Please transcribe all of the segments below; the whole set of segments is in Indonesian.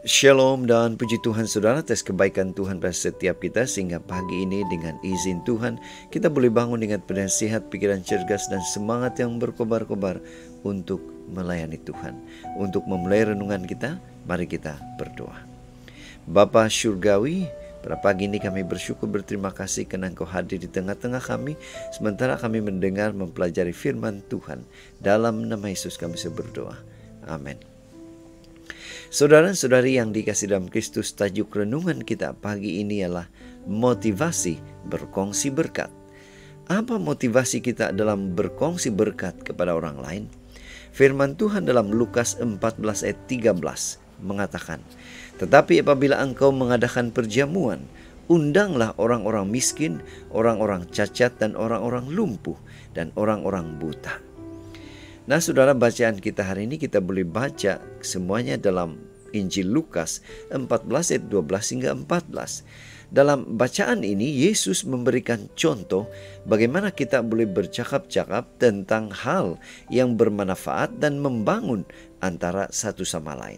Shalom dan puji Tuhan saudara atas kebaikan Tuhan pada setiap kita, sehingga pagi ini dengan izin Tuhan kita boleh bangun dengan badan sehat, pikiran cergas dan semangat yang berkobar-kobar untuk melayani Tuhan. Untuk memulai renungan kita, mari kita berdoa. Bapa Syurgawi, pada pagi ini kami bersyukur berterima kasih karena Engkau hadir di tengah-tengah kami, sementara kami mendengar mempelajari firman Tuhan. Dalam nama Yesus kami berdoa. Amin. Saudara-saudari yang dikasihi dalam Kristus, tajuk renungan kita pagi ini ialah motivasi berkongsi berkat. Apa motivasi kita dalam berkongsi berkat kepada orang lain? Firman Tuhan dalam Lukas 14 ayat 13 mengatakan, "Tetapi apabila engkau mengadakan perjamuan, undanglah orang-orang miskin, orang-orang cacat dan orang-orang lumpuh dan orang-orang buta." Nah saudara, bacaan kita hari ini kita boleh baca semuanya dalam Injil Lukas 14 ayat 12 hingga 14. Dalam bacaan ini Yesus memberikan contoh bagaimana kita boleh bercakap-cakap tentang hal yang bermanfaat dan membangun antara satu sama lain.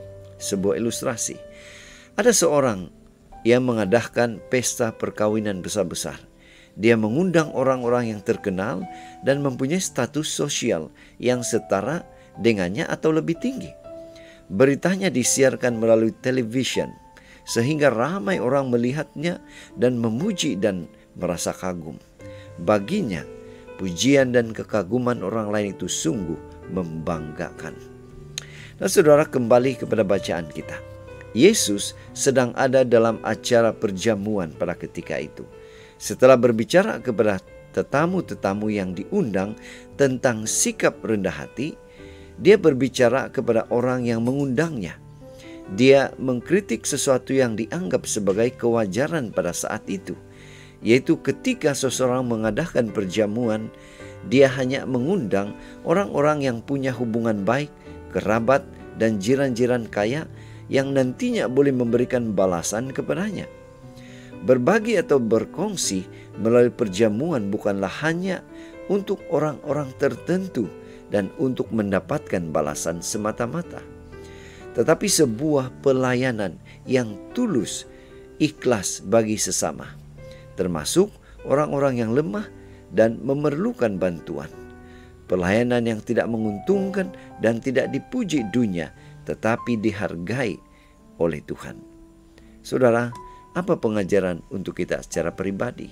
Sebuah ilustrasi. Ada seorang yang mengadakan pesta perkawinan besar-besar. Dia mengundang orang-orang yang terkenal dan mempunyai status sosial yang setara dengannya atau lebih tinggi. Beritanya disiarkan melalui television sehingga ramai orang melihatnya dan memuji dan merasa kagum. Baginya, pujian dan kekaguman orang lain itu sungguh membanggakan. Nah saudara, kembali kepada bacaan kita. Yesus sedang ada dalam acara perjamuan pada ketika itu. Setelah berbicara kepada tetamu-tetamu yang diundang tentang sikap rendah hati, dia berbicara kepada orang yang mengundangnya. Dia mengkritik sesuatu yang dianggap sebagai kewajaran pada saat itu, yaitu ketika seseorang mengadakan perjamuan, dia hanya mengundang orang-orang yang punya hubungan baik, kerabat, dan jiran-jiran kaya yang nantinya boleh memberikan balasan kepadanya. Berbagi atau berkongsi melalui perjamuan bukanlah hanya untuk orang-orang tertentu dan untuk mendapatkan balasan semata-mata, tetapi sebuah pelayanan yang tulus, ikhlas bagi sesama, termasuk orang-orang yang lemah dan memerlukan bantuan. Pelayanan yang tidak menguntungkan dan tidak dipuji dunia, tetapi dihargai oleh Tuhan. Saudara, apa pengajaran untuk kita secara pribadi?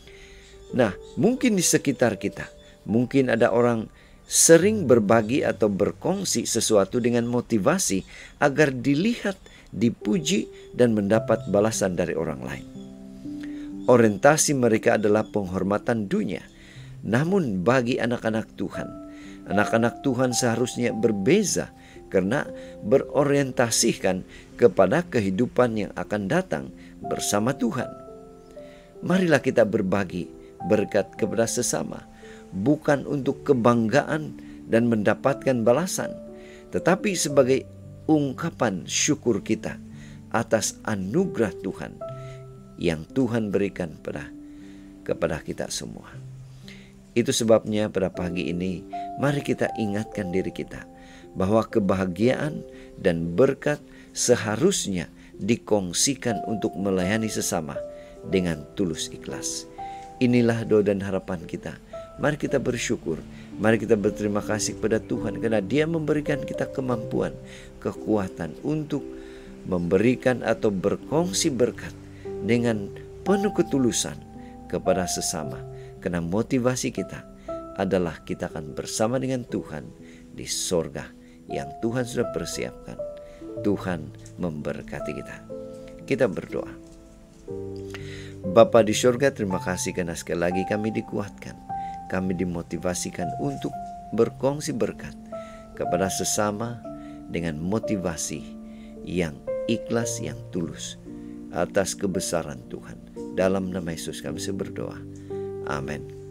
Nah, mungkin di sekitar kita, mungkin ada orang sering berbagi atau berkongsi sesuatu dengan motivasi agar dilihat, dipuji, dan mendapat balasan dari orang lain. Orientasi mereka adalah penghormatan dunia. Namun bagi anak-anak Tuhan seharusnya berbeza karena berorientasikan kepada kehidupan yang akan datang bersama Tuhan. Marilah kita berbagi berkat kepada sesama, bukan untuk kebanggaan dan mendapatkan balasan, tetapi sebagai ungkapan syukur kita atas anugerah Tuhan yang Tuhan berikan kepada kita semua. Itu sebabnya pada pagi ini mari kita ingatkan diri kita bahwa kebahagiaan dan berkat seharusnya dikongsikan untuk melayani sesama dengan tulus ikhlas. Inilah doa dan harapan kita. Mari kita bersyukur, mari kita berterima kasih kepada Tuhan karena Dia memberikan kita kemampuan, kekuatan untuk memberikan atau berkongsi berkat dengan penuh ketulusan kepada sesama. Karena motivasi kita adalah kita akan bersama dengan Tuhan di sorga yang Tuhan sudah persiapkan. Tuhan memberkati kita. Kita berdoa. Bapa di sorga, terima kasih karena sekali lagi kami dikuatkan. Kami dimotivasikan untuk berkongsi berkat kepada sesama dengan motivasi yang ikhlas, yang tulus atas kebesaran Tuhan. Dalam nama Yesus kami berdoa. Amin.